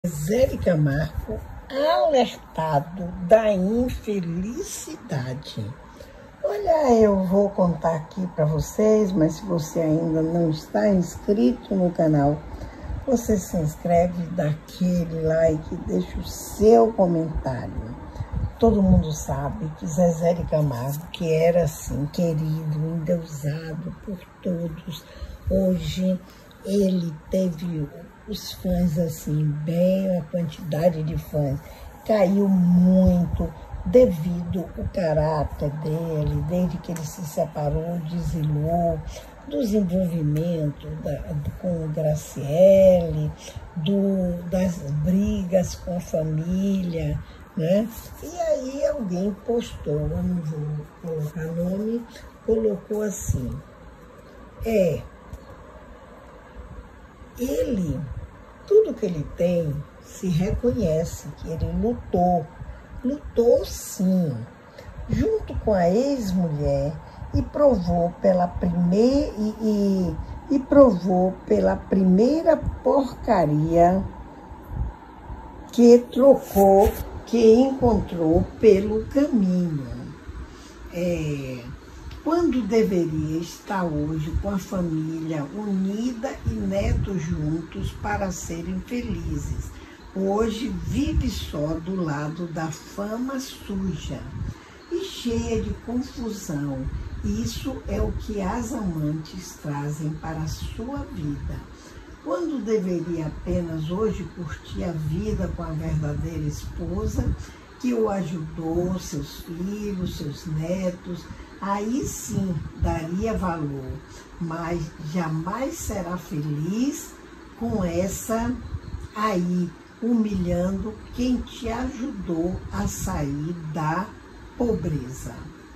Zé de Camargo, alertado da infelicidade. Olha, eu vou contar aqui para vocês, mas se você ainda não está inscrito no canal, você se inscreve, dá aquele like, deixa o seu comentário. Todo mundo sabe que Zezé de Camargo, que era assim, querido, endeusado por todos, hoje ele teve os fãs assim, bem, a quantidade de fãs caiu muito devido ao caráter dele, desde que ele se separou, desilou, dos envolvimentos com o Graciele, das brigas com a família, né? E aí alguém postou, eu não vou colocar nome, colocou assim, ele, tudo que ele tem, se reconhece que ele lutou sim, junto com a ex-mulher e provou pela primeira porcaria que encontrou pelo caminho. Quando deveria estar hoje com a família unida e netos juntos para serem felizes, hoje vive só do lado da fama suja e cheia de confusão. Isso é o que as amantes trazem para a sua vida. Quando deveria apenas hoje curtir a vida com a verdadeira esposa, que o ajudou, seus filhos, seus netos, aí sim daria valor, mas jamais será feliz com essa aí, humilhando quem te ajudou a sair da pobreza.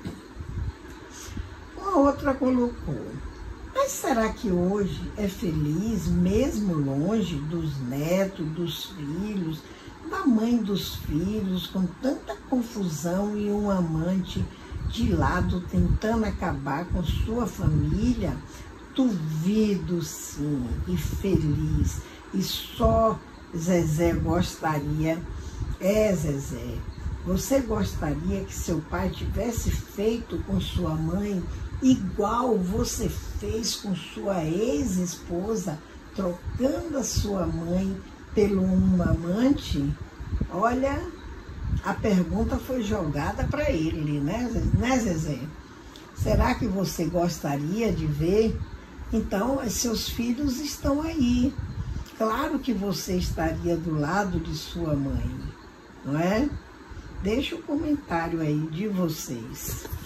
Uma outra colocou, mas será que hoje é feliz mesmo longe dos netos, dos filhos, da mãe dos filhos, com tanta confusão e um amante de lado tentando acabar com sua família? Duvido sim, e feliz, e só Zezé gostaria, Zezé, você gostaria que seu pai tivesse feito com sua mãe igual você fez com sua ex-esposa, trocando a sua mãe pelo um amante? Olha, a pergunta foi jogada para ele, né, Zezé? Será que você gostaria de ver? Então, seus filhos estão aí. Claro que você estaria do lado de sua mãe, não é? Deixa o comentário aí de vocês.